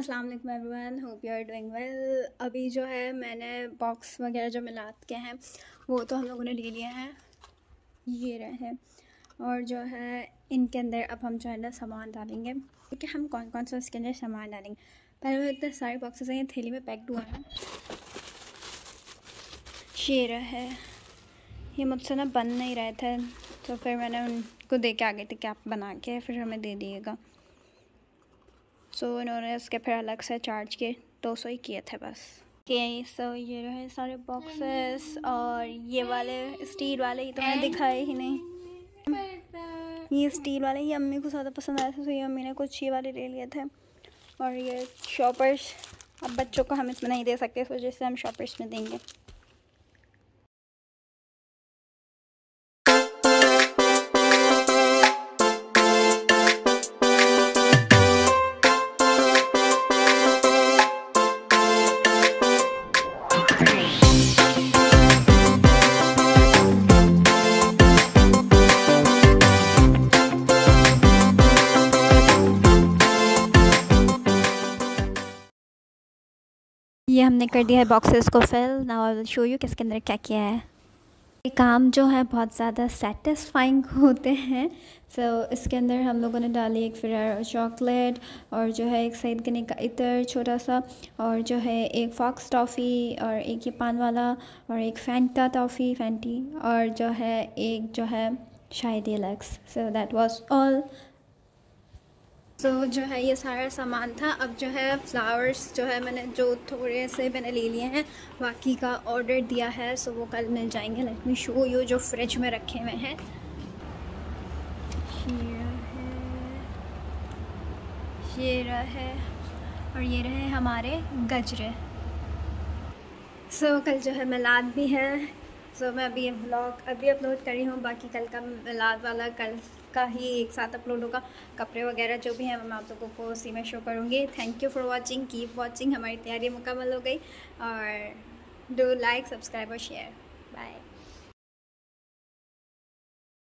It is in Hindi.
अस्सलाम वालेकुम everyone, hope you are doing well. अभी जो है मैंने बॉक्स वगैरह जो मिलाद के हैं वो तो हम लोगों ने ले लिए हैं, ये रहे हैं। और जो है इनके अंदर अब हम जो है ना सामान डालेंगे, क्योंकि हम कौन कौन सा इसके अंदर सामान डालेंगे। पहले मैं इतने सारे बॉक्सेस हैं, ये थैली में पैक्ड हुआ है। ये रहे, ये मुझसे ना बन नहीं रहे थे तो फिर मैंने उनको दे के आ गई थी कि आप बना के फिर हमें दे दिएगा। सो इन्होंने उसके फिर अलग से चार्ज किए, 200 ही किए थे बस। सो ये रहे सारे बॉक्सेस। और ये वाले स्टील वाले ही तो मैंने दिखाए ही नहीं, ये स्टील वाले ही अम्मी को ज़्यादा पसंद आए थे तो ये अम्मी ने कुछ ये वाले ले लिए थे। और ये शॉपर्स, अब बच्चों को हम इसमें नहीं दे सकते, इस वजह से हम शॉपर्स में देंगे। ये हमने कर दिया है बॉक्सेस को fill. Now I will show you किसके अंदर क्या किया है। ये काम जो है बहुत ज़्यादा सेटिस्फाइंग होते हैं। सो इसके अंदर हम लोगों ने डाली एक फिर चॉकलेट, और जो है एक सईद गनी का इतर छोटा सा, और जो है एक फॉक्स टॉफ़ी, और एक ये पान वाला, और एक फैंटा टॉफ़ी फैंटी, और जो है एक जो है शाही deluxe. So that was all. तो जो है ये सारा सामान था। अब जो है फ्लावर्स जो है मैंने जो थोड़े से मैंने ले लिए हैं, बाकी का ऑर्डर दिया है, सो वो कल मिल जाएंगे। लेट मी शो यू जो फ्रिज में रखे हुए हैं। ये रहे और ये रहे हमारे गजरे। सो कल जो है मिलाद भी है। सो मैं अभी ये व्लॉग अभी अपलोड कर रही हूँ, बाकी कल का मिलाद वाला कल का ही एक साथ अपलोड होगा। कपड़े वगैरह जो भी हैं मैं आप लोगों को उसी में शो करूँगी। Thank you for watching, keep watching. हमारी तैयारी मुकम्मल हो गई, और डू लाइक, सब्सक्राइब और शेयर। बाय।